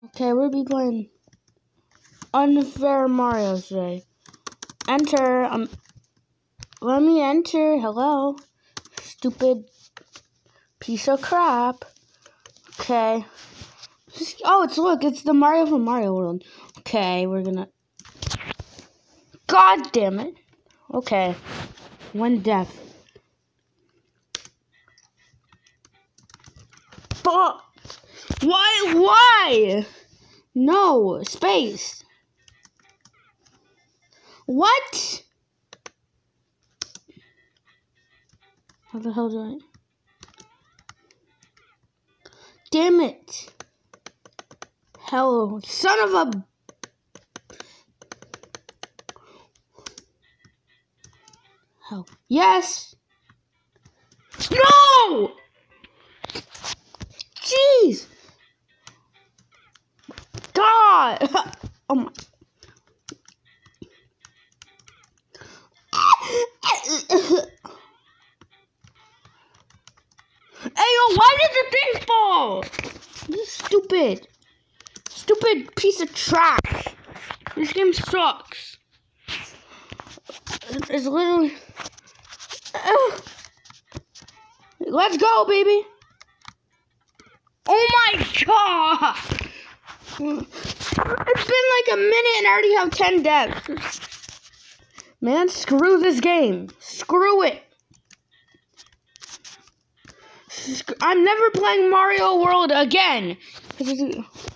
Okay, we'll be playing Unfair Mario today. Enter. Let me enter. Hello, stupid piece of crap. Okay. It's the Mario from Mario World. Okay, we're gonna. God damn it. Okay. One death. But why? No, space. What? How the hell do I? Damn it. Hello, son of a... Hell. Yes. No! Jeez. God. Oh my. Hey, yo, why did the thing fall? This is stupid. Stupid piece of trash. This game sucks. It's literally... Let's go, baby. Oh my god. It's been like a minute and I already have 10 deaths. Man, screw this game. Screw it. I'm never playing Mario World again.